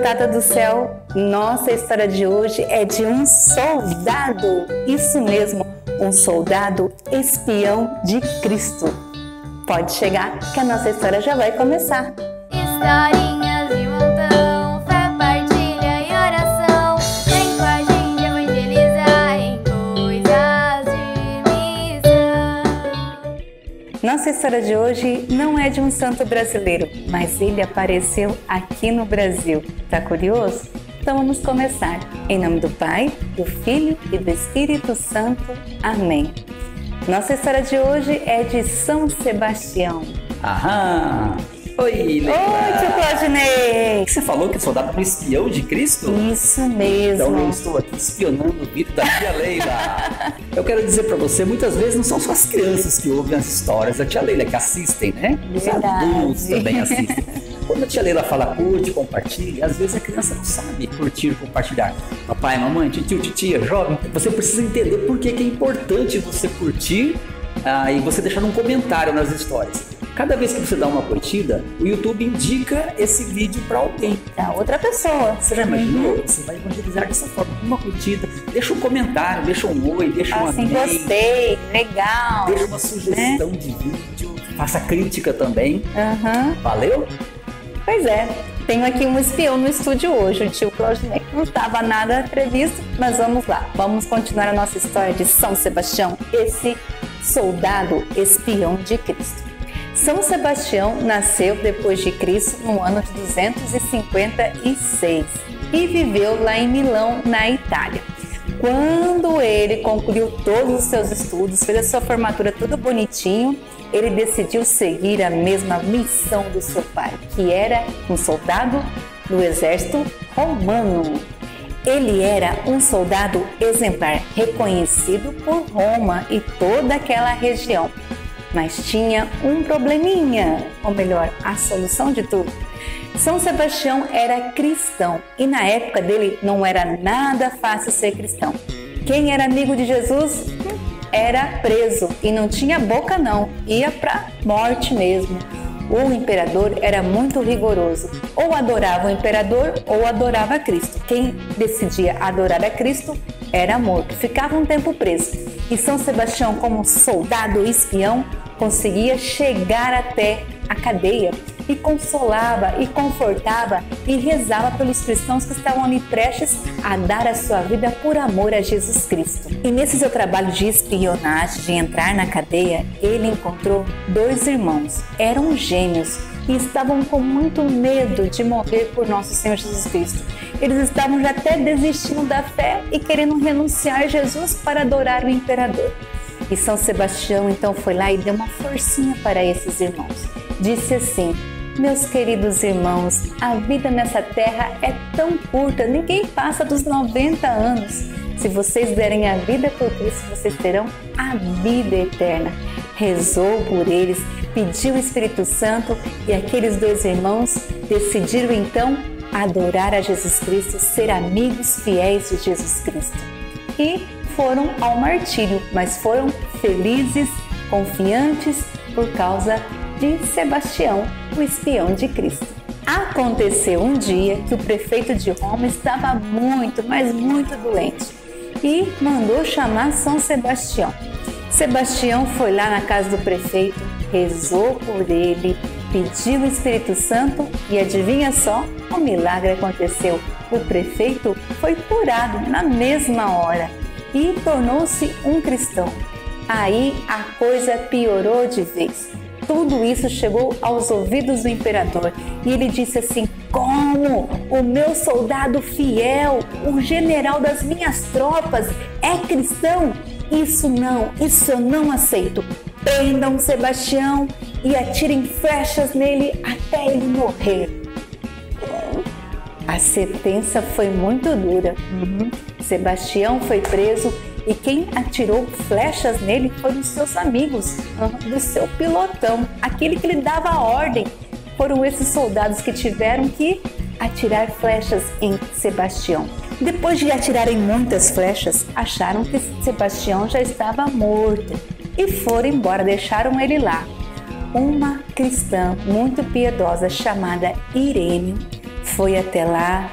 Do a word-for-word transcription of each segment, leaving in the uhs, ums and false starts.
cantada do céu, nossa história de hoje é de um soldado, isso mesmo, um soldado espião de Cristo. Pode chegar que a nossa história já vai começar. Historinhas de montão, fé, partilha e oração. Vem com a gente evangelizar em coisas de missão. Nossa história de hoje não é de um santo brasileiro, mas ele apareceu aqui no Brasil. Tá curioso? Então vamos começar. Em nome do Pai, do Filho e do Espírito Santo. Amém. Nossa história de hoje é de São Sebastião. Aham! Oi, Leila! Oi, tio Claudinei! Você falou que soldado era um espião de Cristo? Isso mesmo! Então eu estou aqui espionando o vídeo da tia Leila. Eu quero dizer pra você, muitas vezes não são só as crianças que ouvem as histórias da tia Leila que assistem, né? Os Verdade. adultos também assistem. Quando a tia Leila fala curte, compartilha, às vezes a criança não sabe curtir, compartilhar. Papai, mamãe, tio, titia, jovem, você precisa entender por que que é importante você curtir ah, e você deixar um comentário nas histórias. Cada vez que você dá uma curtida, o YouTube indica esse vídeo para alguém. Pra outra pessoa. Você já imaginou? Você vai evangelizar dessa forma, uma curtida, deixa um comentário, deixa um oi, deixa um Assim, amém, gostei, legal. deixa uma sugestão de vídeo, faça crítica também. Aham. Valeu? Pois é, tenho aqui um espião no estúdio hoje, o tio Claudinei. Não estava nada previsto, mas vamos lá. Vamos continuar a nossa história de São Sebastião, esse soldado espião de Cristo. São Sebastião nasceu depois de Cristo no ano de duzentos e cinquenta e seis e viveu lá em Milão, na Itália. Quando ele concluiu todos os seus estudos, fez a sua formatura tudo bonitinho, ele decidiu seguir a mesma missão do seu pai, que era um soldado do exército romano. Ele era um soldado exemplar, reconhecido por Roma e toda aquela região. Mas tinha um probleminha, ou melhor, a solução de tudo. São Sebastião era cristão e na época dele não era nada fácil ser cristão. Quem era amigo de Jesus era preso e não tinha boca não, ia para morte mesmo. O imperador era muito rigoroso, ou adorava o imperador ou adorava Cristo. Quem decidia adorar a Cristo era morto, ficava um tempo preso. E São Sebastião, como soldado espião, conseguia chegar até a cadeia e consolava e confortava e rezava pelos cristãos que estavam ali prestes a dar a sua vida por amor a Jesus Cristo. E nesse seu trabalho de espionagem, de entrar na cadeia, ele encontrou dois irmãos, eram gêmeos e estavam com muito medo de morrer por nosso Senhor Jesus Cristo. Eles estavam já até desistindo da fé e querendo renunciar a Jesus para adorar o imperador. E São Sebastião então foi lá e deu uma forcinha para esses irmãos. Disse assim: meus queridos irmãos, a vida nessa terra é tão curta, ninguém passa dos noventa anos. Se vocês derem a vida por Cristo, vocês terão a vida eterna. Rezou por eles, pediu o Espírito Santo e aqueles dois irmãos decidiram então adorar a Jesus Cristo, ser amigos fiéis de Jesus Cristo. E foram ao martírio, mas foram felizes, confiantes por causa de Sebastião, o espião de Cristo. Aconteceu um dia que o prefeito de Roma estava muito, mas muito doente e mandou chamar São Sebastião. Sebastião foi lá na casa do prefeito, rezou por ele, pediu o Espírito Santo e adivinha só, o milagre aconteceu. O prefeito foi curado na mesma hora e tornou-se um cristão. Aí a coisa piorou de vez. Tudo isso chegou aos ouvidos do imperador e ele disse assim: como? O meu soldado fiel, o general das minhas tropas, é cristão? Isso não, isso eu não aceito. Prendam Sebastião e atirem flechas nele até ele morrer. A sentença foi muito dura. Uhum. Sebastião foi preso e quem atirou flechas nele foram os seus amigos, uhum, do seu pilotão, aquele que lhe dava a ordem. Foram esses soldados que tiveram que atirar flechas em Sebastião. Depois de atirarem muitas flechas, acharam que Sebastião já estava morto e foram embora, deixaram ele lá. Uma cristã muito piedosa chamada Irene foi até lá,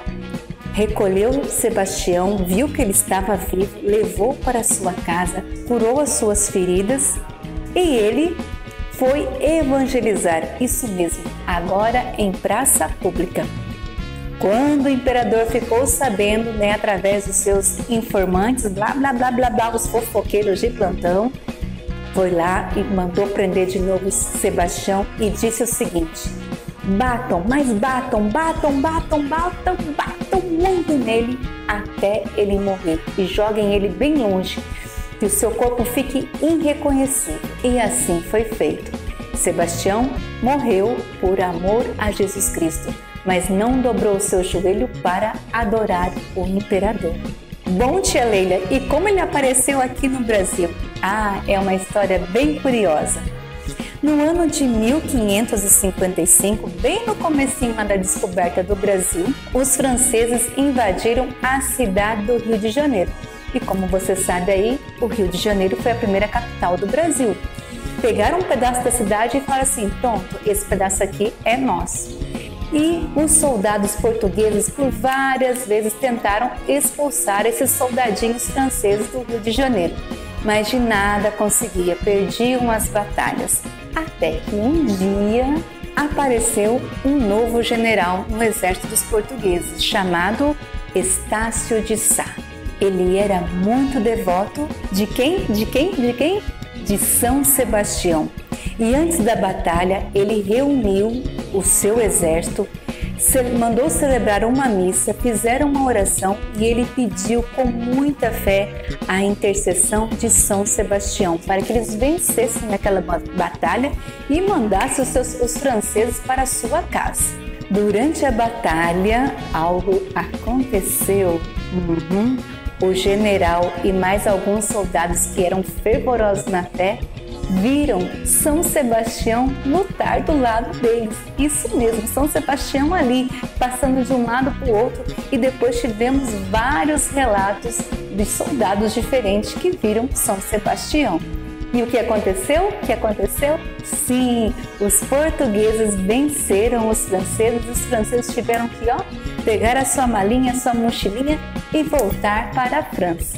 recolheu Sebastião, viu que ele estava vivo, levou para sua casa, curou as suas feridas e ele foi evangelizar, isso mesmo, agora em praça pública. Quando o imperador ficou sabendo, né, através dos seus informantes, blá, blá, blá, blá, blá, os fofoqueiros de plantão, foi lá e mandou prender de novo Sebastião e disse o seguinte: batam, mas batam, batam, batam, batam, batam muito nele até ele morrer e joguem ele bem longe, que o seu corpo fique irreconhecível. E assim foi feito. Sebastião morreu por amor a Jesus Cristo, mas não dobrou o seu joelho para adorar o imperador. Bom, tia Leila, e como ele apareceu aqui no Brasil? Ah, é uma história bem curiosa. No ano de mil quinhentos e cinquenta e cinco, bem no comecinho da descoberta do Brasil, os franceses invadiram a cidade do Rio de Janeiro. E como você sabe aí, o Rio de Janeiro foi a primeira capital do Brasil. Pegaram um pedaço da cidade e falaram assim: pronto, esse pedaço aqui é nosso. E os soldados portugueses por várias vezes tentaram expulsar esses soldadinhos franceses do Rio de Janeiro, mas de nada conseguia, perdiam as batalhas. Até que um dia apareceu um novo general no exército dos portugueses, chamado Estácio de Sá. Ele era muito devoto de quem? De quem? De quem? De São Sebastião. E antes da batalha, ele reuniu o seu exército, mandou celebrar uma missa, fizeram uma oração e ele pediu com muita fé a intercessão de São Sebastião para que eles vencessem naquela batalha e mandassem os, seus, os franceses para a sua casa. Durante a batalha, algo aconteceu. Uhum. O general e mais alguns soldados que eram fervorosos na fé viram São Sebastião lutar do lado deles. Isso mesmo, São Sebastião ali, passando de um lado para o outro, e depois tivemos vários relatos de soldados diferentes que viram São Sebastião. E o que aconteceu? O que aconteceu? Sim, os portugueses venceram os franceses, os franceses tiveram que, ó, pegar a sua malinha, a sua mochilinha e voltar para a França.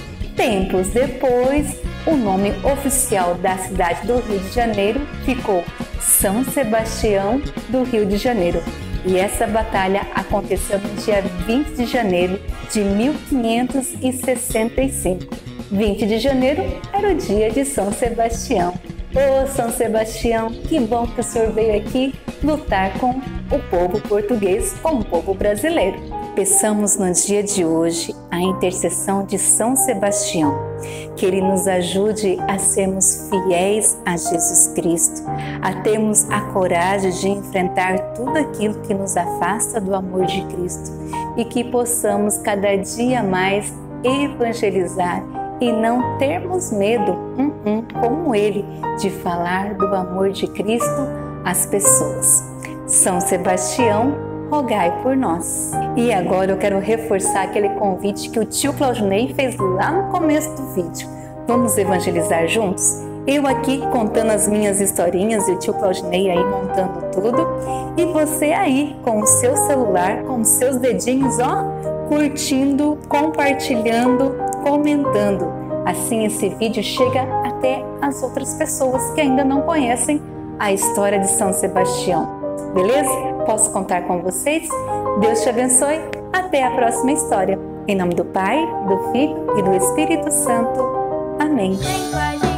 Tempos depois, o nome oficial da cidade do Rio de Janeiro ficou São Sebastião do Rio de Janeiro. E essa batalha aconteceu no dia vinte de janeiro de mil quinhentos e sessenta e cinco. vinte de janeiro era o dia de São Sebastião. Ô São Sebastião, que bom que o senhor veio aqui lutar com o povo português, com o povo brasileiro. Peçamos no dia de hoje a intercessão de São Sebastião, que ele nos ajude a sermos fiéis a Jesus Cristo, a termos a coragem de enfrentar tudo aquilo que nos afasta do amor de Cristo e que possamos cada dia mais evangelizar e não termos medo, hum, hum, como ele, de falar do amor de Cristo às pessoas. São Sebastião, rogai por nós. E agora eu quero reforçar aquele convite que o tio Claudinei fez lá no começo do vídeo. Vamos evangelizar juntos? Eu aqui contando as minhas historinhas e o tio Claudinei aí montando tudo. E você aí com o seu celular, com os seus dedinhos, ó, curtindo, compartilhando, comentando. Assim esse vídeo chega até as outras pessoas que ainda não conhecem a história de São Sebastião. Beleza? Posso contar com vocês? Deus te abençoe. Até a próxima história. Em nome do Pai, do Filho e do Espírito Santo. Amém.